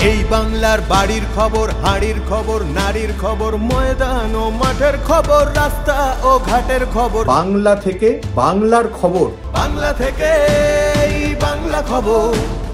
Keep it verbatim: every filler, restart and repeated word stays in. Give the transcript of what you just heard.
এই বাংলার বাড়ির খবর, হাড়ির খবর, নারীর খবর, ময়দান ও মাঠের খবর, রাস্তা ও ঘাটের খবর। বাংলা থেকে বাংলার খবর, বাংলা থেকে এই বাংলা খবর।